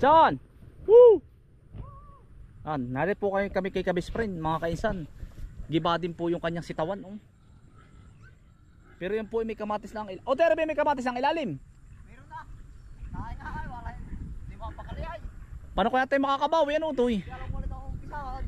John! Woo! Nalit po kami kay Kabis friend, mga kainsan. Giba din po yung kanyang sitawan. Pero yan po ay may kamatis lang. O Terbe, may kamatis lang ilalim. Meron na. Ay, wala. Di ba pakalihay? Paano kaya tayo makakabawi? Ano ito eh? Kaya lang ulit ako umpisahan.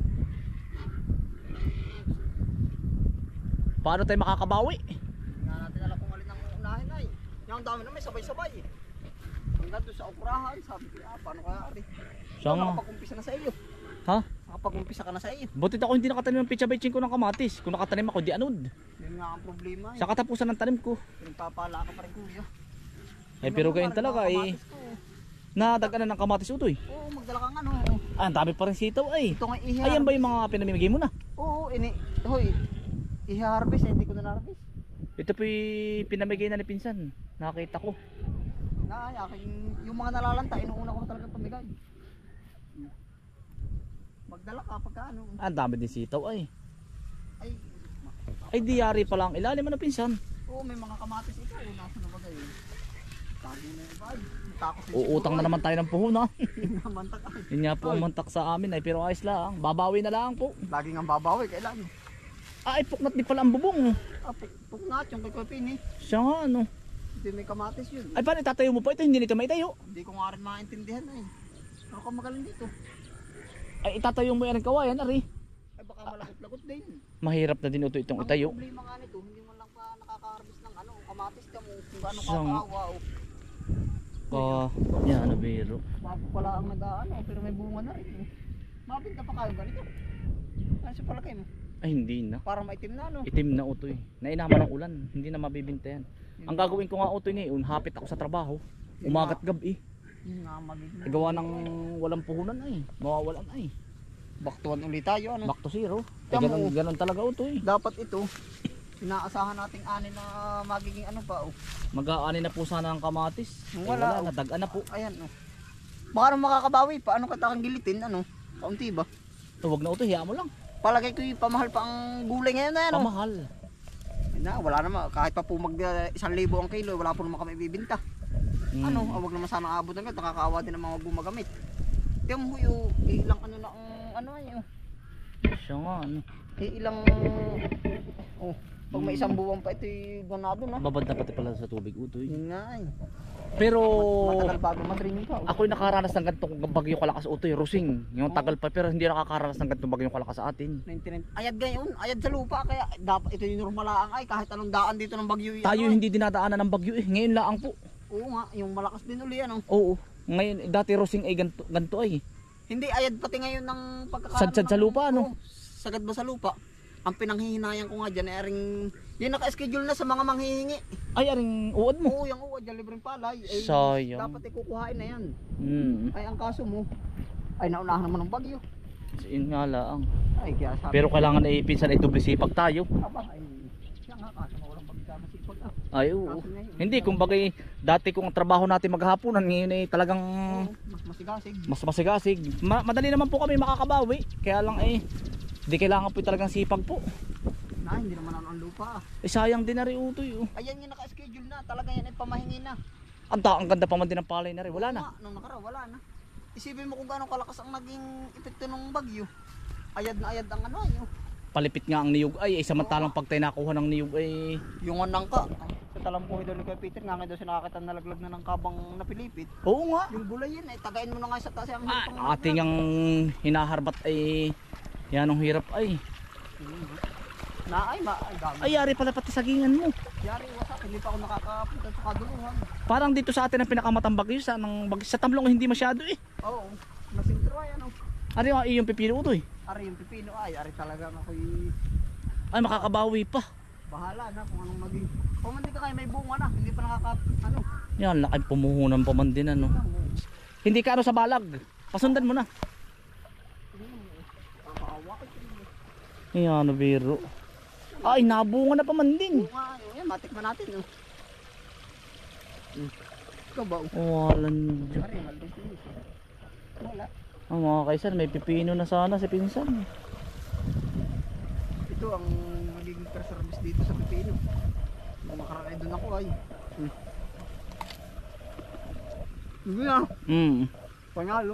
Paano tayo makakabawi? Nga natin alam kung alin ang unahin ay. Yung dami na may sabay-sabay. Hanggang doon sa operahan, sabi ko, paano kaya ari? Siya nga. Nakapag-umpisa na sa iyo. Ha? Nakapag-umpisa ka na sa iyo. Butit ako hindi nakatanim ng pitsa-bitching ko ng kamatis. Kung nakatanim ako, di anod. Yun nga ang problema eh. Sa katapusan ng tanim ko. Pinagpapala ka pa rin kuya. Pero ganyan talaga eh. Nadagana ng kamatis utoy. Oo, magdala kang ano. Ang dami pa rin sitaw ay. Ito nga iha. Ayan ba yung mga pinamimigay mo na? Oo, hoy. Iha-harvest, hindi ko na na-harvest. Ito po yung pinamigay na ni Pinsan. Nakita ko. Yung mga nalalanta, inuuna ko talaga pamigay. Magdala ka pagka ano. Ang dami din sitaw ay. Ay, Diyari pa lang ilalim ano Pinsan. oo, may mga kamatis ito. Nasa na bagay. Tago na yung bagay. Uutang na naman tayo ng puhunan. Mantak ay. Yun nga po ang mantak sa amin ay pero ayos lang. Babawi na lang po. Lagi nga babawi, kailan? Ay puknat di pala ang bubong. Puknat yung kay Pepini. Siya nga ano. Hindi may kamatis yun. Ay paano itatayo mo pa ito? Hindi nito maitayo. Hindi ko nga rin maintindihan na eh. Ako ka magaling dito. Ay itatayo mo yan ang kawayan ari. Ay baka malakot-lakot din. Mahirap na din ito itong itayo. Ang problema nga nito, hindi mo lang pa nakaka-harvest ng ano, kamatis ka mo. Kung gaano Siyang- kakaawa. Yan ano biro. Bago pala ang nag-ano, pero may bunga na rin. Mabinta pa kayo ganito. Ano sa palagay mo? Ay hindi na. Para maitim na no? Itim na utoy. Nainaman ng ulan. Hindi na mabibinta yan. Ang gagawin ko nga utoy ngayon, hapit ako sa trabaho. Umagat gabi. Yun nga magiging. Gawa ng walang puhunan ay. Mawawalan ay. Baktuan ulit tayo ano? Back to zero. Tamo. Ganun talaga utoy. Dapat ito, inaasahan nating ani na magiging ano pa oh. Mag-aani na po sana ang kamatis. Wala, Wala, nadagan na po. Ayan oh. Baka naman makakabawi pa, ano katakang gilitin ano? Kaunti ba? Huwag na utoy, hiya mo lang. Palagay ko yung pamahal pa ang gulay ngayon na yan oh. Pamahal. Na, wala naman, kahit pa po mag 1,000 ang kilo, wala po naman kami ibibinta. Ano, wag naman sana abot ng ganito, nakakaawa din ang mga gumagamit. Tiyan mo yung ilang ano na ang ano ay oh. Siya nga ano. Ilang oh, pag may isang buwan pa ito ganado na. Babad na pati pala sa tubig utoy. Yun nga eh. Pero Matagal bago matrinig pa oh. ako'y nakaranas ng ganitong bagyo kalakas utoy, Rusing. Yung tagal pa pero hindi nakakaranas ng ganitong bagyo kalakas sa atin. 99. Ayad ngayon, ayad sa lupa kaya dapat ito yung normalaang ay kahit anong daan dito ng bagyo. Tayo ano, hindi dinadaanan ng bagyo eh. Ngayon lang po. Oo nga, yung malakas din uli ano. Oo. Ngayon dati Rusing ay ganito ay. Hindi ayad pati ngayon ng pagkakaano. Sad-sad sa lupa ano. Sagad ba sa lupa? Ang pinanghihinayan ko nga dyan ay aring yung naka-schedule na sa mga manghihingi. Ay aring uod mo. Oo, yung uod dyan libreng palay. Ay, Sayang. dapat ikukuhain na yan. Ay ang kaso mo, ay naunahan naman ng bagyo. Yun nga lang. Ay kaya sabi. Pero kailangan ay pinsan ay doble sipag tayo. Aba, ay siya nga kaso mawalang pagkamasipag ah. Ay oo. Kaso ngayon, Hindi kumbaga dati kung ang trabaho natin maghahaponan ngayon ay talagang mas masigasig. mas masigasig. Madali naman po kami makakabawi. Kaya lang ay di kailangan po talagang sipag po. Na, hindi naman ano ang lupa ah. Sayang din na rin utoy. Ayan yung naka-schedule na, talaga yan ay pamahingi na. Ang ganda pa man din ng palay na rin. Wala na. Nung nakara, wala na. Isipin mo kung gaano kalakas ang naging epekto ng bagyo. Ayad na ayad ang ano ay. Palipit nga ang niyog ay samantalang pag tayo nakuha ng niyog ay Yung nangka. Sa talampuhi daw ni Kuya Peter, nga daw siya nakakita nalaglag na ng kabang napilipit. oo nga. Yung bulay yan ay tagain mo na nga sa taas ang Ating ang hinaharbat ay yan ang hirap ay. Na ay dami. Ay yari pala pati sagingan mo. Yari wasak, hindi pa ako nakakapunta sa kaduluhan. Parang dito sa atin ang pinakamatang bagyo sa Tamlong hindi masyado eh. Oo, masintro ay ano. Ano yung iyong pipino utoy? Ari yung pipino ay, ari talaga ako'y Ay makakabawi pa. bahala na kung anong maging. Kung hindi ka kayo may bunga na, hindi pa ano. Yan laki pumuhunan pa man din ano. Hindi ka ano sa balag. Pasundan mo na. Ayan, biro. Ay, nabunga na pa man din. Bunga, yan, matikman natin. Oh. Ikaw ba? Walan dyan. Ari, maldis din. Wala. Ang mga kaisan, may pipino na sana si pinsan. Ito ang magiging service dito sa pipino. Kung makaraan ay doon ako ay. Hindi na. Panalo.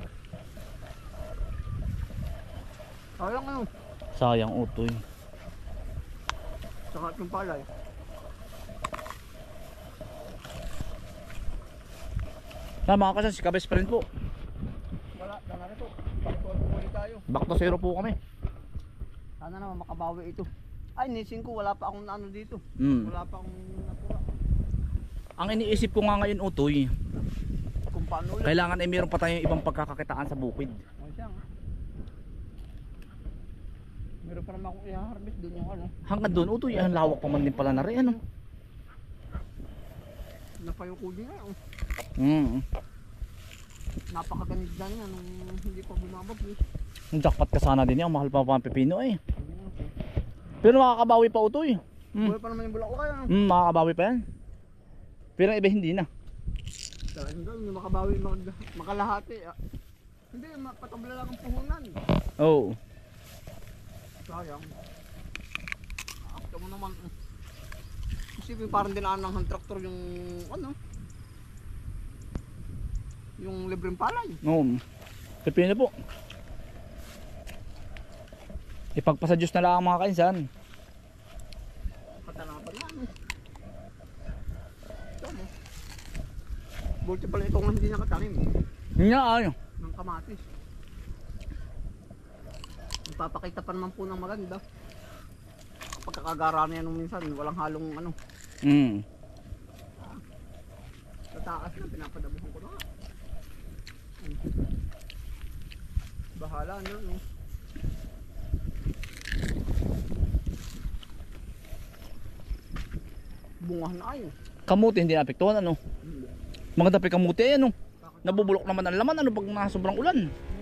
Sayang ano. Sayang utoy. Saka yung palay. Mga kasan, si Kabes Friend po. Wala, sana na ito. Bakit tayo? Back to zero po kami. Sana naman makabawi ito. Ay, nisin ko, wala pa akong ano dito. Wala pa akong natura. Ang iniisip ko nga ngayon utoy, Kung paano ulit. kailangan ay mayroon pa tayong ibang pagkakakitaan sa bukid. Ay, siya nga. Meron pa naman akong i-harvest doon yung ano. Hanggang doon utoy, ang lawak pa man din pala na rin ano. Napayuko din nga. Oh. Napakaganda niya nung hindi pa bumabagyo. Jackpot ka sana din yan, mahal pa pa ang pepino eh. Pero makakabawi pa utoy. Buhay pa naman yung bulak ko kayo. Makakabawi pa yan. Pero ang iba hindi na. Talagang doon, hindi makabawi, makalahati. Hindi, patabla lang ang puhunan. Oo. Sayang. Akta mo naman. Kasi parang dinaan ng hand tractor yung ano. Yung libreng palay. Oo. Pepino po. Ipagpasa Diyos na lang ang mga kainsan. Katanapan na ano. Ito mo. Buti pala ito nga hindi nakatanim. Nga ay. Ng kamatis. Magpapakita pa naman po ng maganda. Pagkakagara na yan nung minsan, walang halong ano. Sa taas na, pinapadabuhan ko na nga. Bahala na no. Bungah na ayo. Kamuti hindi naapektuhan ano. Mga dapi kamuti ay ano. Nabubulok naman ang laman ano pag sobrang ulan.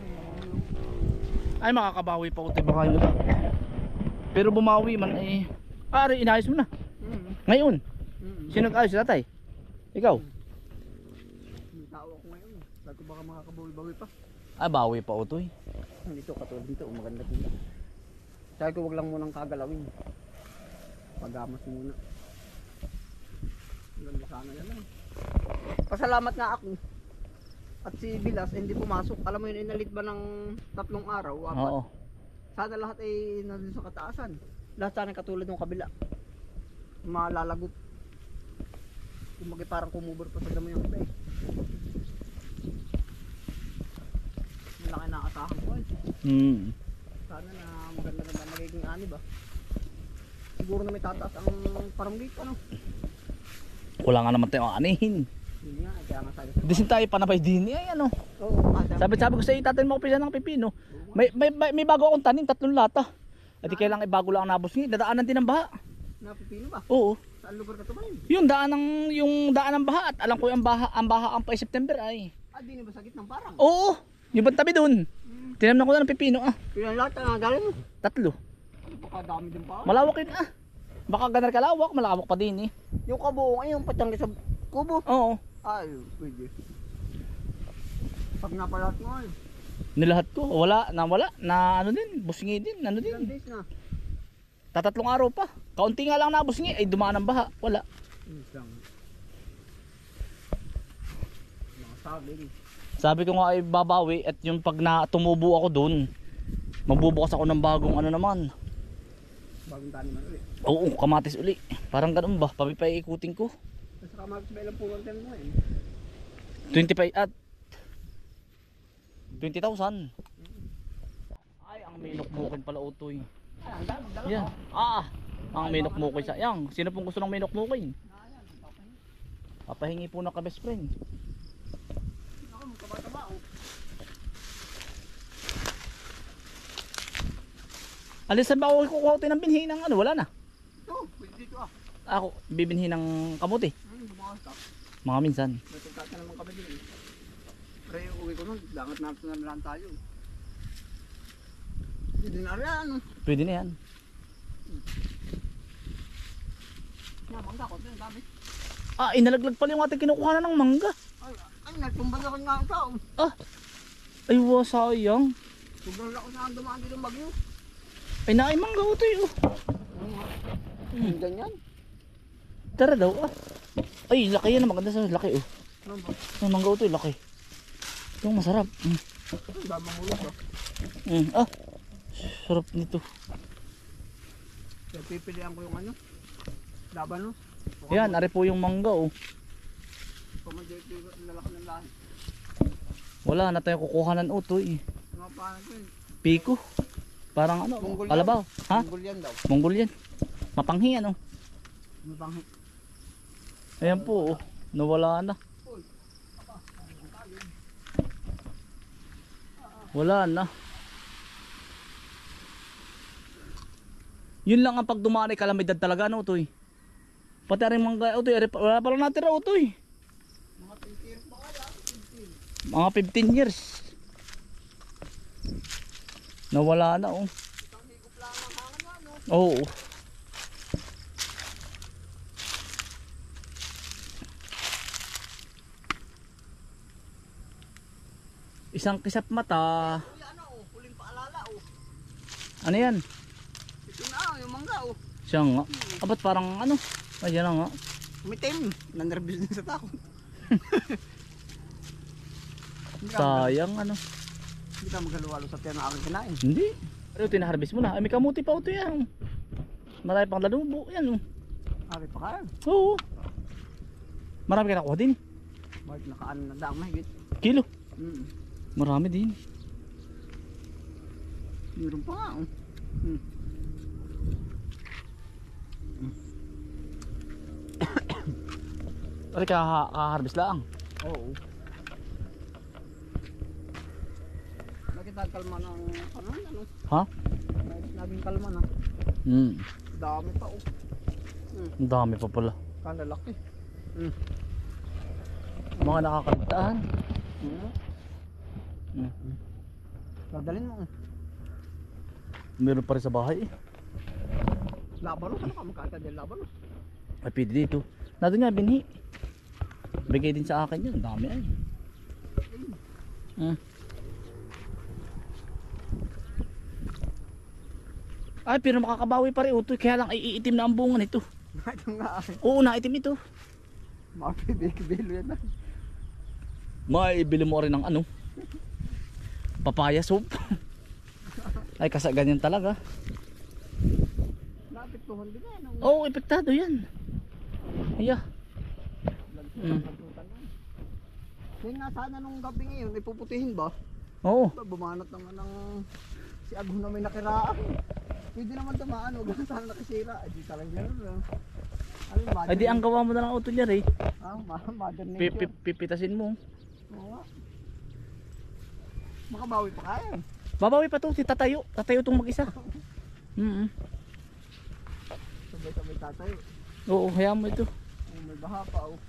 Ay makakabawi pa uti baka yun. Pero bumawi man eh. Ari inayos mo na. Ngayon. Sino nag-ayos, tatay? Ikaw? May tao ako ngayon. Sabi ko baka makakabawi-bawi pa. Ah, bawi pa utoy. Dito katulad dito, maganda dito. Sabi ko wag lang munang kagalawin. Pagamas muna. Ganda sana yan lang. Pasalamat nga ako. At si Bilas hindi pumasok. Alam mo yun, inalit ba ng 3 araw? 4? Oo. Sana lahat ay nandun sa kataasan. Lahat sana katulad ng kabila. Malalagot. Kumagay parang kumubur pa sa damo yung iba eh. Malaki na asahan ko eh. Sana na maganda naman magiging ani ba. Siguro na may tataas ang paranggit ano. Wala nga naman tayong anihin. Hindi nga, kaya nga sabi. Disin tayo panabay din ay ano. Oo, Sabi ko sa itatin mo ko pisa ng pipino. May bago akong tanim, 3 lata. At kailangan ibago lang ang nabos niya. Dadaanan din ng baha. Napipino ba? Oo. Saan lugar ka to ba yun? Yung daan ng baha at alam ko yung baha ang pa September ay. Ah, di na ba sa gitnang parang? Oo. Yung tabi doon. Tinamnan ko na ng pipino ah. Pilang lata nga galing mo? 3. Baka dami din pa. Malawak yun ah. Baka ganar kalawak, malawak pa din eh. Yung kabuong ay yung patang sa kubo. Oo. Ay, pwede. Pag napalat mo ay. Nilahat ko, wala na ano din, busingi din, ano Ilang din. days na? 3 araw pa. Kaunti nga lang na busingi ay dumaan ng baha, wala. Isang. Mga saging. Sabi ko nga ay babawi at yung pag tumubo ako doon, magbubukas ako ng bagong ano naman. Bagong taniman ulit. Oo, kamatis uli. Parang ganun ba? Papipaikutin ko. Sa kamatis ba ilang pulang tayo mo eh? 25 at 20,000. Ay, ang minokmukin pala utoy. Ay, ang dami, magdala Yan. Ang minokmukin sa. Yan, sino pong gusto ng minokmukin? Papahingi po ng ka-best friend. Ako, magkaba-taba oh. Alisan ba ako kukuha ng binhi ng ano? Wala na. Ito, pwede dito ah. Ako, bibinhi ng kamuti. Bumakas ka. Mga minsan. Natagkata naman kami din eh. Pero yung uwi ko nun, dangat na lang tayo. Hindi na rin ano. Pwede na yan. Mangga ko, ito yung dami. Ah, inalaglag pala yung ating kinukuha na ng mangga. Ay, nagtumbang na nga ang tao. Ay, sayang. Sobrang lako na ang dumaan dito ng bagyo. Ay, naay mangga utoy oh. Yung ganyan. Tara daw ah. Ay, laki yan. Maganda sa laki oh. Ano ba? Ay, mangga utoy, laki. Itong masarap. Ang damang ulo ba? Ah, sarap nito. Kaya pipilihan ko yung ano. Laban no. Yan, ari po yung mangga oh. Pamagay ko yung lalaki ng lahat. Wala na tayong kukuhanan utoy. Mga paano ko yun? Piko. Parang ano, Monggol yan. kalabaw. Ha? Monggol yan daw. Monggol yan. Mapanghi ano. Mapanghi. Ayan po oh. Nawala na. Wala na. Yun lang ang pag dumaan ay kalamidad talaga no utoy. Pati rin mangga utoy, wala pa lang natira utoy. Mga 20 years ba kaya? Mga 15 years. Nawala na oh. Isang higop lang ang hangin na no. Oo. Isang kisap mata. Uy, ano oh, huling paalala oh. Ano yan? Ito na yung mangga oh. Siya nga. Abat parang ano? Ay yan na nga. Umitim. Nanervous din sa takot. Sayang ano. Hindi ka maghaluwalo sa tiyan na aking kinain. Hindi. Pero tinaharvest mo na. Ay may kamuti pa ito yan. Marami pang lalubo. Yan oh. Ari pa kaya. Oo. Marami ka nakuha din. Bakit nakaan na daang mahigit? Kilo. Mm. Marami din. Meron pa nga oh. Ay ka-harvest lang. Oo. Nakita kalma ng ano? Ha? Naging kalma na. Dami pa oh. Ang dami pa pala. Kalalaki. Mga nakakaligtaan. Dadalhin mo. Meron pa rin sa bahay eh. Labanos, ano ka magkata din labanos? Ay pwede dito. Nandun nga binhi. Bigay din sa akin yun. Dami ay. Ay pero makakabawi pa rin utoy. Kaya lang ay iitim na ang bunga nito. Ito nga ay. Oo naitim ito. Mapibig-bilo yan na. Maibili mo rin ng ano. Papaya soup. Ay kasi ganyan talaga. Lapit tuhon din yan. Oo epektado yan. Iya. Yung nasana nung gabi ngayon, ipuputihin ba? Oo. Bumanat naman ng si Agho na may nakiraan. Pwede naman dumaan, huwag na sana nakisira. Ay di talaga gano'n. Ay di ang gawa mo na lang auto niya rin. Mother nature. Pipitasin mo. Oo nga. Makabawi pa kaya. Babawi pa to, si tatayo. Tatayo tong mag-isa. Sabay-sabay tatayo. Oo, hayaan mo ito. May baha pa oh.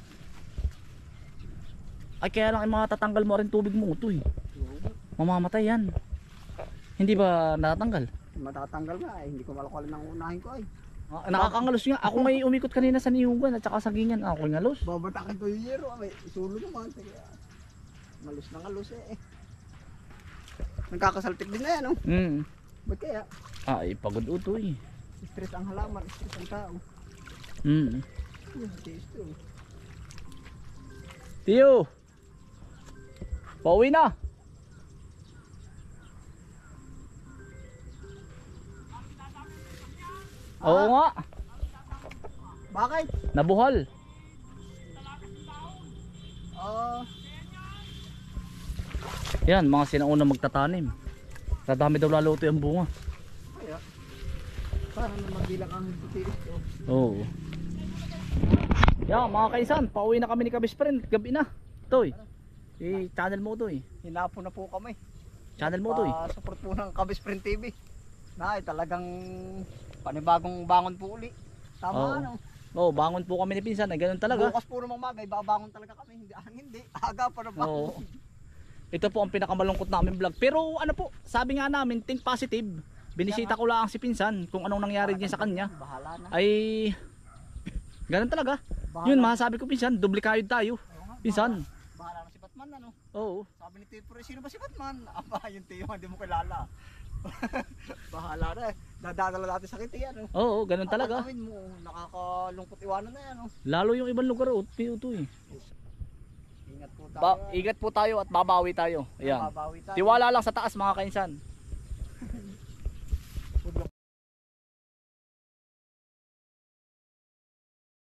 Ay kaya lang ay matatanggal mo rin tubig mo ito eh. Mamamatay yan. Hindi ba natatanggal? Matatanggal nga eh. Hindi ko malakal ng unahin ko ay. Nakakangalos nga. Ako may umikot kanina sa Niyugan at saka sa Gingan. Ako yung ngalos. Babatakin ko yung yero. May isulo naman. Sige. Ngalos na ngalos eh. Nagkakasaltik din na yan oh. Ba't kaya? Ay pagod ito eh. Stress ang halaman. Stress ang tao. Stress to. Tiyo! Pauwi na! Oo nga. Bakit? Nabuhal. Yan, mga sinauna magtatanim. Dadami daw lalo ito yung bunga. Kaya. Para na magbilang ang titiis to. Oo. Yan, mga kaisan, pauwi na kami ni Kabis Friend. Gabi na. Toy. I-channel mo to eh. Hinapo na po kami. Channel mo to eh. Support po ng Kabis Friend TV. Na talagang panibagong bangon po uli. Tama Oo. ano. Oo, bangon po kami ni Pinsan. Ay, ganun talaga. Bukas po namang magay, babangon talaga kami. Hindi. Aga pa na Oo. bangon. Ito po ang pinakamalungkot namin vlog. Pero ano po, sabi nga namin, think positive. Binisita ko lang si Pinsan kung anong nangyari din sa kanya. Bahala na. Ay ganun talaga. Yun, masasabi ko Pinsan, duplikayod tayo. Pinsan. Bahala na si Batman ano. Oo. Sabi ni Tio, sino ba si Batman? Aba, yung Tio, hindi mo kilala. Bahala na eh. Dadadala natin sa kiti yan. Oo, ganun talaga. Ang mo, nakakalungkot iwanan na yan. Lalo yung ibang lugar, uto eh. Ingat po tayo. Ingat po tayo at babawi tayo. Ayan. Babawi tayo. Tiwala lang sa taas mga kainsan. Huwag lang